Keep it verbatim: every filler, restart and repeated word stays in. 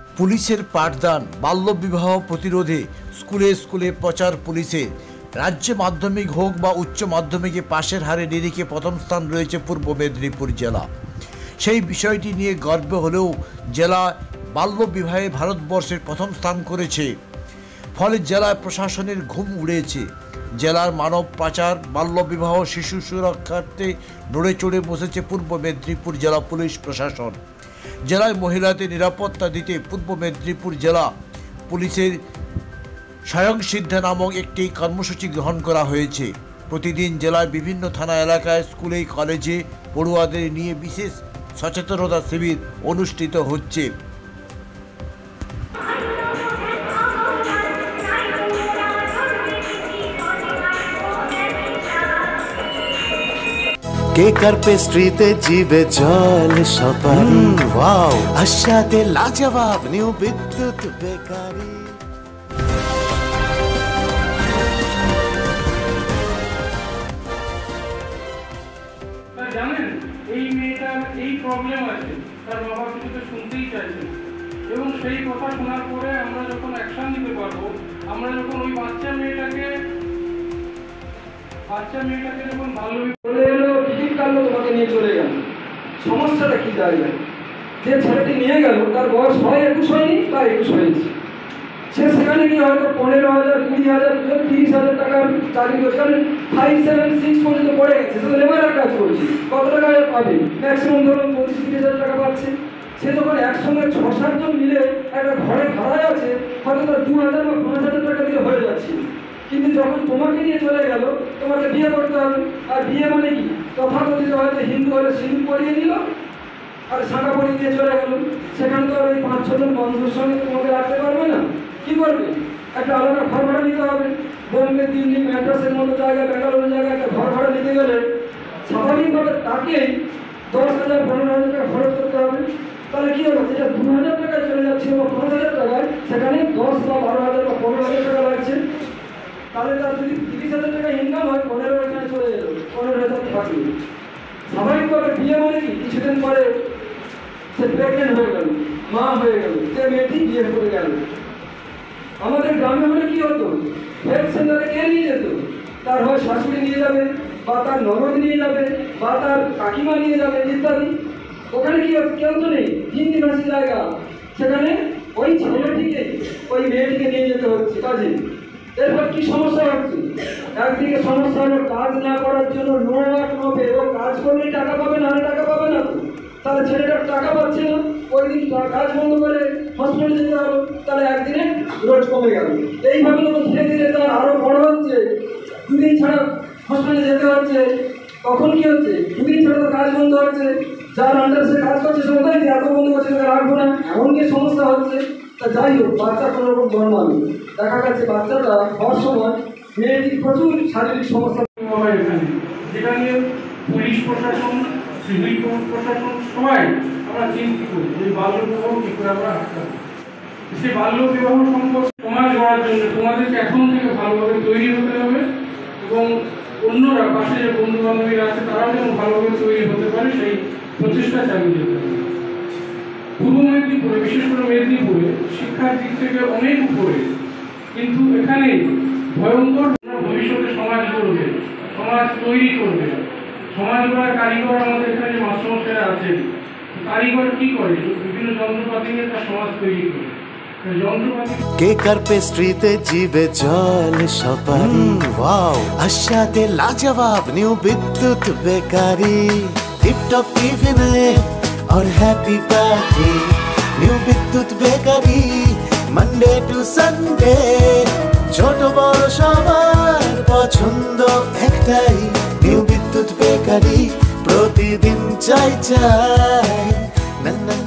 পুলিশের পাঠদান, বাল্যবিবাহ প্রতিরোধে স্কুলে স্কুলে প্রচার পুলিশের। রাজ্যে মাধ্যমিক হোক বা উচ্চ মাধ্যমিকে পাশের হারে নিরিখে প্রথম স্থান রয়েছে পূর্ব মেদিনীপুর জেলা। সেই বিষয়টি নিয়ে গর্ব হলেও জেলা বাল্যবিবাহে ভারতবর্ষের প্রথম স্থান করেছে। ফলে জেলায় প্রশাসনের ঘুম উড়েছে। জেলার মানব পাচার, বাল্যবিবাহ, শিশু সুরক্ষার্থে নড়ে চড়ে বসেছে পূর্ব মেদিনীপুর জেলা পুলিশ প্রশাসন। জেলায় মহিলাদের নিরাপত্তা দিতে পূর্ব মেদিনীপুর জেলা পুলিশের স্বয়ংসিদ্ধা নামক একটি কর্মসূচি গ্রহণ করা হয়েছে। প্রতিদিন জেলার বিভিন্ন থানা এলাকায়, স্কুলে, কলেজে পড়ুয়াদের নিয়ে বিশেষ সচেতনতা শিবির অনুষ্ঠিত হচ্ছে। কেকার পেস্ট্রিতে জিবে জল সপারি, ওয়াও আশাতে লাজবাব নিউ বিদ্যুৎ বেকারি। জানেন এই মেয়েটার এই প্রবলেম আছে, তার বাবা কিছু তো শুনতেই চাইছে এবং সেই কথা শোনার পরে আমরা যখন অ্যাকশন নিতে পারবো, আমরা যখন ওই বাচ্চা মেয়েটাকে বাচ্চা মেয়েটাকে যখন ভালো চলে এলো, টিকিট কাটলো, তোমাকে নিয়ে চলে গেল। সমস্যাটা কি দাঁড়িয়ে? যে ছেলেটি নিয়ে গেল তার বয়স হয় একুশ হয়নি, তার একুশ হয়েছে। সে সেখানে গিয়ে হয়তো পনেরো হাজার, কুড়ি হাজার, তিরিশ হাজার টাকার চাকরি করছে, কারণ ফাইভ সেভেন সিক্স পর্যন্ত পড়ে গেছে, সে তো লেবারের কাজ করছে, কত টাকা পাবে? ম্যাক্সিমাম ধরুন পঁচিশ তিরিশ হাজার টাকা পাচ্ছে। সে যখন একসঙ্গে ছ সাতজন মিলে একটা ঘরে ভাড়ায় আছে, হয়তো তার দু হাজার বা পাঁচ হাজার টাকা দিয়ে হয়ে যাচ্ছে। কিন্তু যখন তোমাকে নিয়ে চলে গেল, তোমাকে বিয়ে করতে হবে। আর বিয়ে মানে কি? তথাকথিত হয়তো হিন্দু হলে সিঁদুর পরিয়ে দিল আর শাঁখা পরিয়ে দিয়ে চলে গেল। সেখানে তো ওই পাঁচ ছজন বন্ধুর সঙ্গে তোমাকে রাখতে পারবে না। কি করবে? একটা আলাদা ঘর ভাড়া নিতে হবে। বোম্বে, দিল্লি, ম্যাড্রাসের মতো জায়গায়, ব্যাঙ্গালোরের জায়গায় একটা ঘর ভাড়া নিতে গেলে স্বাভাবিকভাবে তাকেই দশ হাজার পনেরো হাজার টাকা খরচ করতে হবে। তাহলে কী হলো? যেটা দু হাজার টাকায় চলে যাচ্ছে বা পাঁচ হাজার টাকায়, সেখানে দশ বা বারো হাজার বা পনেরো হাজার টাকা লাগছে। তাহলে তার যদি তিরিশ হাজার টাকা ইনকাম হয়, পনেরো এখানে চলে এলো, পনেরো হাজার থাকবে। স্বাভাবিকভাবে বিয়ে মানে কি? কিছুদিন পরে সে প্রেগনেন্ট হয়ে গেল, মা হয়ে গেল, সে মেয়েটি বিয়ে করে গেল। আমাদের গ্রামে হলে কি হতো? হেলথ সেন্টারে কে নিয়ে যেত? তার হয় শাশুড়ি নিয়ে যাবে, বা তার ননদ নিয়ে যাবে, বা তার কাকিমা নিয়ে যাবে ইত্যাদি। ওখানে কি হতো? কেউ তো নেই, হিন্দি ভাষী জায়গা। সেখানে ওই ছেলেটিকে ওই মেয়েটিকে নিয়ে যেতে হচ্ছে কাজে। এরপর কি সমস্যা হচ্ছে? একদিকে সমস্যা হলো কাজ না করার জন্য নো ওয়ার্ক নো পে। ও কাজ করলেই টাকা পাবে, না টাকা পাবে না। তাহলে ছেলেটা টাকা পাচ্ছে না, ওই দিন কাজ বন্ধ করে হসপিটালে যেতে হবে, তাহলে একদিনে রোজ কমে গেল। এইভাবে যখন ধীরে ধীরে তার আরও বড় হচ্ছে, দুদিন ছাড়া হসপিটালে যেতে হচ্ছে, তখন কি হচ্ছে? দুদিন ছাড়া তো কাজ বন্ধ হচ্ছে। যার আন্ডার সে কাজ করছে সে কোথায় এত বন্ধ করছে, তাকে রাখবো না, এমন কি সমস্যা হচ্ছে। তা যাই হোক, বাচ্চা কোনো রকম জন্মাবে, দেখা গেছে বাচ্চাটা হওয়ার সময় মেয়েটির প্রচুর শারীরিক সমস্যা হয় এখানে, যেটা নিয়ে পুলিশ প্রশাসন, সিভিল প্রশাসন সবাই আমরা চিন্তিত যে বাল্য বিবাহ কী করে আমরা আটকাবো। সেই বাল্য বিবাহ সম্পর্কে সমাজ গড়ার জন্য তোমাদেরকে এখন থেকে ভালোভাবে তৈরি হতে হবে এবং অন্যরা পাশে যে বন্ধু বান্ধবীরা আছে তারাও যেন ভালোভাবে তৈরি হতে পারে, সেই প্রচেষ্টা চালিয়ে যেতে হবে। পূর্ব মেদিনীপুরে, বিশেষ করে মেদিনীপুরে শিক্ষার দিক থেকে অনেক উপরে, কিন্তু এখানে ভয়ঙ্কর ভবিষ্যতে সমাজ গড়বে, সমাজ তৈরি করবে। সমাজ গড়ার কারিগর আমাদের এখানে যে মাস্টারমশাইরা আছেন, কারিগর কি করে? বিভিন্ন যন্ত্রপাতি নিয়ে তার সমাজ তৈরি করে। কেকার পেস্ট্রিতে জিবে জল সপারি, ওয়াও আশাতে লাজবাব নিউ বিদ্যুৎ বেকারি। টিপটপ টিফিনে और happy party, new Bidyut bakery, Monday to Sunday. ছোট বড় সবার পছন্দ একটাই, নিউ বিদ্যুৎ বেকারি, প্রতিদিন চাই চাই। না না